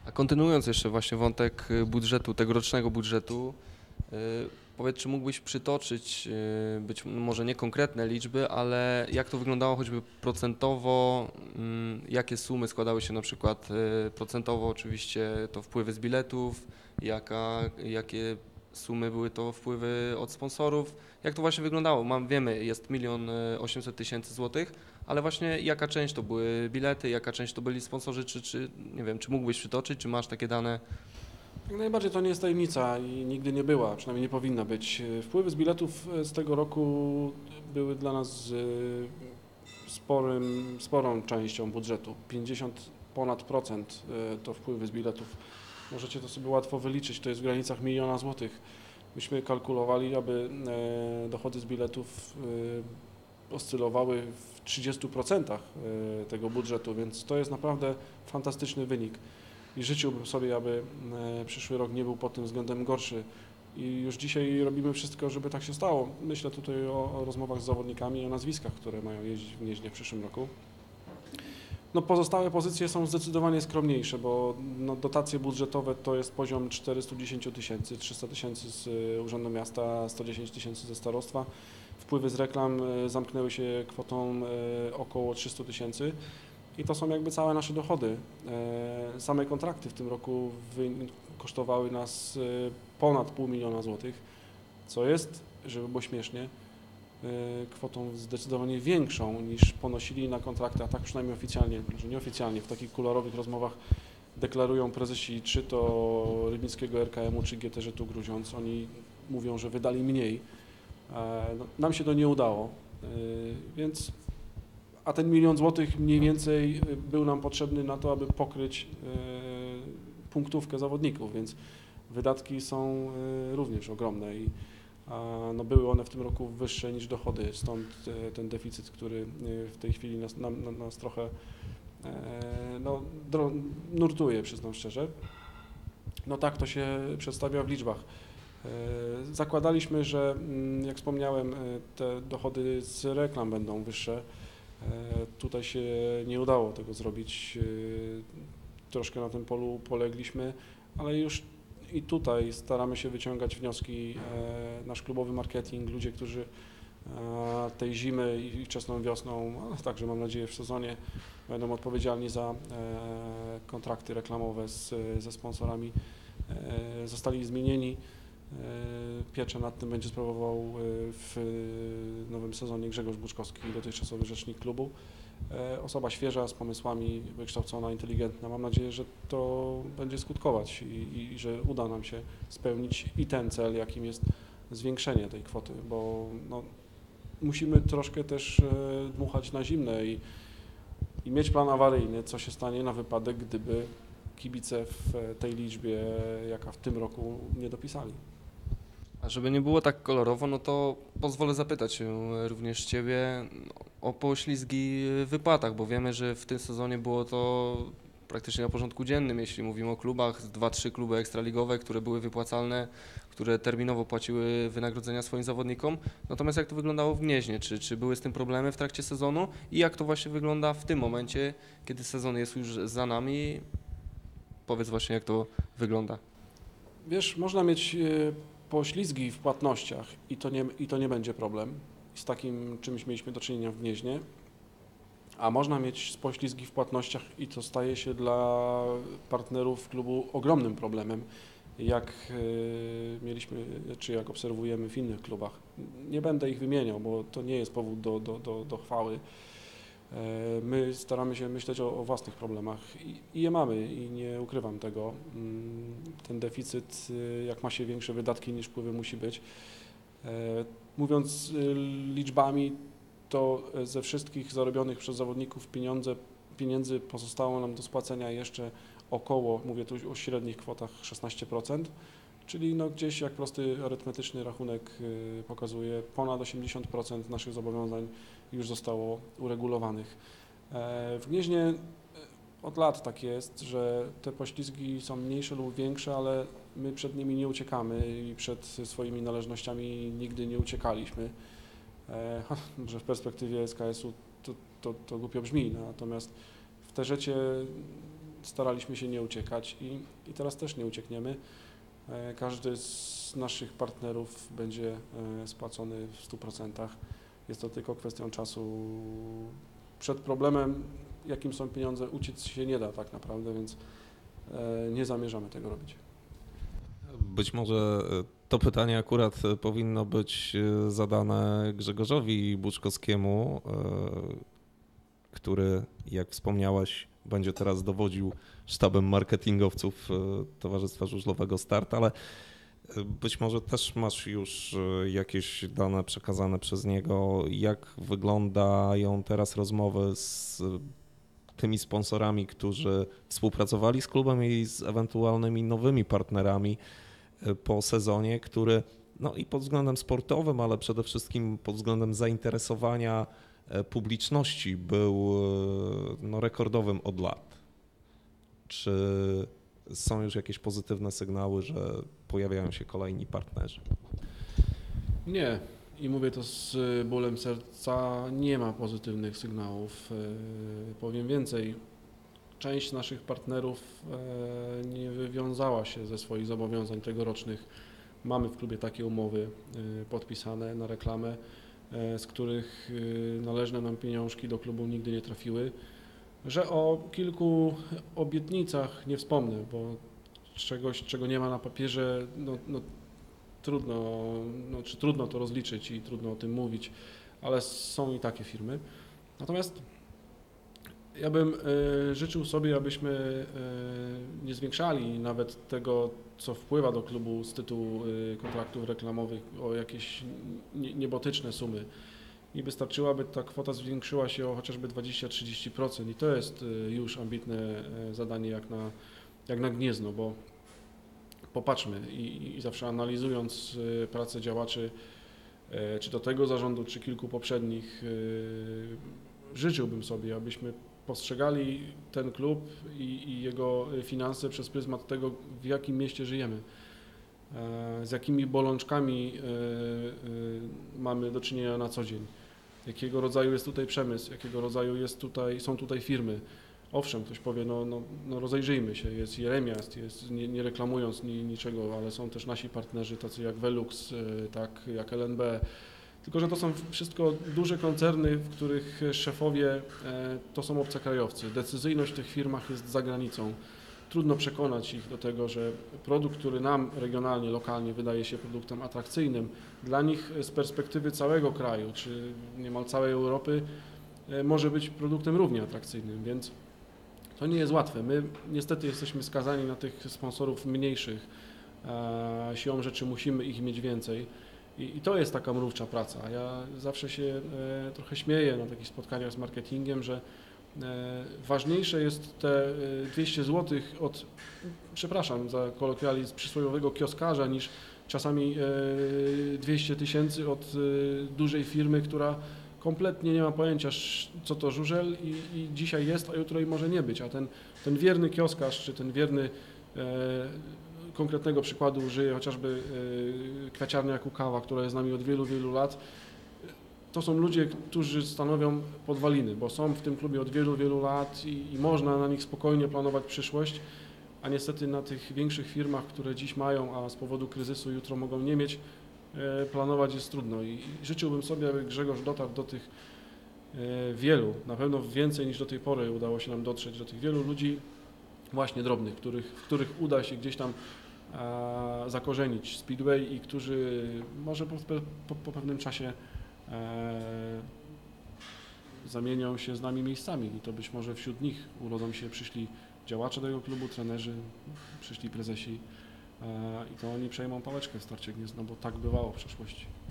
A kontynuując jeszcze właśnie wątek budżetu, tegorocznego budżetu, powiedz, czy mógłbyś przytoczyć, być może nie konkretne liczby, ale jak to wyglądało choćby procentowo, jakie sumy składały się na przykład procentowo oczywiście to wpływy z biletów, jakie sumy były to wpływy od sponsorów, jak to właśnie wyglądało? Wiemy, jest 1 800 000 złotych, ale właśnie jaka część to były bilety, jaka część to byli sponsorzy, czy nie wiem, czy mógłbyś przytoczyć, czy masz takie dane? Jak najbardziej to nie jest tajemnica i nigdy nie była, przynajmniej nie powinna być. Wpływy z biletów z tego roku były dla nas sporą częścią budżetu. 50 ponad procent to wpływy z biletów. Możecie to sobie łatwo wyliczyć, to jest w granicach 1 000 000 złotych. Myśmy kalkulowali, aby dochody z biletów oscylowały w 30% tego budżetu, więc to jest naprawdę fantastyczny wynik. I życzyłbym sobie, aby przyszły rok nie był pod tym względem gorszy. I już dzisiaj robimy wszystko, żeby tak się stało. Myślę tutaj o rozmowach z zawodnikami, o nazwiskach, które mają jeździć w Gnieźnie w przyszłym roku. No, pozostałe pozycje są zdecydowanie skromniejsze, bo no, dotacje budżetowe to jest poziom 410 000, 300 000 z Urzędu Miasta, 110 000 ze starostwa. Wpływy z reklam zamknęły się kwotą około 300 000. I to są jakby całe nasze dochody. Same kontrakty w tym roku kosztowały nas ponad 500 000 złotych, co jest, żeby było śmiesznie, kwotą zdecydowanie większą niż ponosili na kontrakty, a tak przynajmniej oficjalnie, może nieoficjalnie, w takich kuluarowych rozmowach deklarują prezesi czy to rybnickiego RKM-u, czy GTŻ-u Gruziądz. Oni mówią, że wydali mniej. No, nam się to nie udało, więc a ten 1 000 000 złotych mniej więcej był nam potrzebny na to, aby pokryć punktówkę zawodników, więc wydatki są również ogromne i no, były one w tym roku wyższe niż dochody, stąd ten deficyt, który w tej chwili nas trochę no, nurtuje, przyznam szczerze. No tak to się przedstawia w liczbach. Zakładaliśmy, że jak wspomniałem, te dochody z reklam będą wyższe. Tutaj się nie udało tego zrobić, troszkę na tym polu polegliśmy, ale już i tutaj staramy się wyciągać wnioski. Nasz klubowy marketing, ludzie, którzy tej zimy i wczesną wiosną, ale także mam nadzieję w sezonie będą odpowiedzialni za kontrakty reklamowe ze sponsorami, zostali zmienieni. Pieczę nad tym będzie sprawował w nowym sezonie Grzegorz Buczkowski, dotychczasowy rzecznik klubu. Osoba świeża, z pomysłami, wykształcona, inteligentna. Mam nadzieję, że to będzie skutkować i że uda nam się spełnić i ten cel, jakim jest zwiększenie tej kwoty, bo no, musimy troszkę też dmuchać na zimne i mieć plan awaryjny, co się stanie na wypadek, gdyby kibice w tej liczbie, jaka w tym roku, nie dopisali. A żeby nie było tak kolorowo, no to pozwolę zapytać się również Ciebie o poślizgi w wypłatach, bo wiemy, że w tym sezonie było to praktycznie na porządku dziennym, jeśli mówimy o klubach, 2-3 kluby ekstraligowe, które były wypłacalne, które terminowo płaciły wynagrodzenia swoim zawodnikom. Natomiast jak to wyglądało w Gnieźnie? Czy były z tym problemy w trakcie sezonu i jak to właśnie wygląda w tym momencie, kiedy sezon jest już za nami? Powiedz właśnie, jak to wygląda. Wiesz, można mieć poślizgi w płatnościach i to nie będzie problem. Z takim czymś mieliśmy do czynienia w Gnieźnie. A można mieć poślizgi w płatnościach i to staje się dla partnerów klubu ogromnym problemem, jak mieliśmy, czy jak obserwujemy w innych klubach. Nie będę ich wymieniał, bo to nie jest powód do chwały. My staramy się myśleć o własnych problemach i je mamy i nie ukrywam tego. Ten deficyt, jak ma się większe wydatki niż wpływy, musi być. Mówiąc liczbami, to ze wszystkich zarobionych przez zawodników pieniędzy pozostało nam do spłacenia jeszcze około, mówię tu o średnich kwotach, 16%, czyli no gdzieś, jak prosty arytmetyczny rachunek pokazuje, ponad 80% naszych zobowiązań już zostało uregulowanych. W Gnieźnie od lat tak jest, że te poślizgi są mniejsze lub większe, ale my przed nimi nie uciekamy i przed swoimi należnościami nigdy nie uciekaliśmy. Może w perspektywie SKS-u to głupio brzmi, natomiast w Terzecie staraliśmy się nie uciekać i teraz też nie uciekniemy. Każdy z naszych partnerów będzie spłacony w 100%. Jest to tylko kwestią czasu. Przed problemem, jakim są pieniądze, uciec się nie da tak naprawdę, więc nie zamierzamy tego robić. Być może to pytanie akurat powinno być zadane Grzegorzowi Buczkowskiemu, który, jak wspomniałeś, będzie teraz dowodził sztabem marketingowców Towarzystwa Żużlowego Start, ale być może też masz już jakieś dane przekazane przez niego, jak wyglądają teraz rozmowy z tymi sponsorami, którzy współpracowali z klubem i z ewentualnymi nowymi partnerami po sezonie, który no i pod względem sportowym, ale przede wszystkim pod względem zainteresowania publiczności był no, rekordowym od lat. Czy są już jakieś pozytywne sygnały, że pojawiają się kolejni partnerzy? Nie. I mówię to z bólem serca, nie ma pozytywnych sygnałów. Powiem więcej, część naszych partnerów nie wywiązała się ze swoich zobowiązań tegorocznych. Mamy w klubie takie umowy podpisane na reklamę, z których należne nam pieniążki do klubu nigdy nie trafiły. Że o kilku obietnicach nie wspomnę, bo czegoś, czego nie ma na papierze, trudno to rozliczyć i trudno o tym mówić, ale są i takie firmy. Natomiast ja bym życzył sobie, abyśmy nie zwiększali nawet tego, co wpływa do klubu z tytułu kontraktów reklamowych o jakieś niebotyczne sumy. I wystarczyło, aby ta kwota zwiększyła się o chociażby 20-30% i to jest już ambitne zadanie jak na Gniezno, bo popatrzmy i zawsze analizując pracę działaczy, czy do tego zarządu, czy kilku poprzednich, życzyłbym sobie, abyśmy postrzegali ten klub i jego finanse przez pryzmat tego, w jakim mieście żyjemy, z jakimi bolączkami mamy do czynienia na co dzień, jakiego rodzaju jest tutaj przemysł, jakiego rodzaju są tutaj firmy. Owszem, ktoś powie, no rozejrzyjmy się, jest Jeremiast, nie reklamując niczego, ale są też nasi partnerzy, tacy jak Velux, tak jak LNB, tylko że to są wszystko duże koncerny, w których szefowie to są obcokrajowcy. Decyzyjność w tych firmach jest za granicą. Trudno przekonać ich do tego, że produkt, który nam regionalnie, lokalnie wydaje się produktem atrakcyjnym, dla nich z perspektywy całego kraju, czy niemal całej Europy, może być produktem równie atrakcyjnym, więc to nie jest łatwe. My niestety jesteśmy skazani na tych sponsorów mniejszych. Siłą rzeczy musimy ich mieć więcej i to jest taka mrówcza praca. Ja zawsze się trochę śmieję na takich spotkaniach z marketingiem, że ważniejsze jest te 200 zł od, przepraszam za kolokwializm, przysłowiowego kioskarza, niż czasami 200 000 od dużej firmy, która kompletnie nie ma pojęcia, co to żużel i dzisiaj jest, a jutro i może nie być, a ten wierny kioskarz, czy ten wierny, konkretnego przykładu użyję chociażby kwiaciarnia Kukawa, która jest z nami od wielu, wielu lat. To są ludzie, którzy stanowią podwaliny, bo są w tym klubie od wielu, wielu lat i można na nich spokojnie planować przyszłość, a niestety na tych większych firmach, które dziś mają, a z powodu kryzysu jutro mogą nie mieć, planować jest trudno i życzyłbym sobie, aby Grzegorz dotarł do tych wielu, na pewno więcej niż do tej pory udało się nam dotrzeć, do tych wielu ludzi właśnie drobnych, w których uda się gdzieś tam zakorzenić Speedway i którzy może po pewnym czasie zamienią się z nami miejscami i to być może wśród nich urodzą się przyszli działacze tego klubu, trenerzy, przyszli prezesi i to oni przejmą pałeczkę w Starcie Gniezno, bo tak bywało w przeszłości.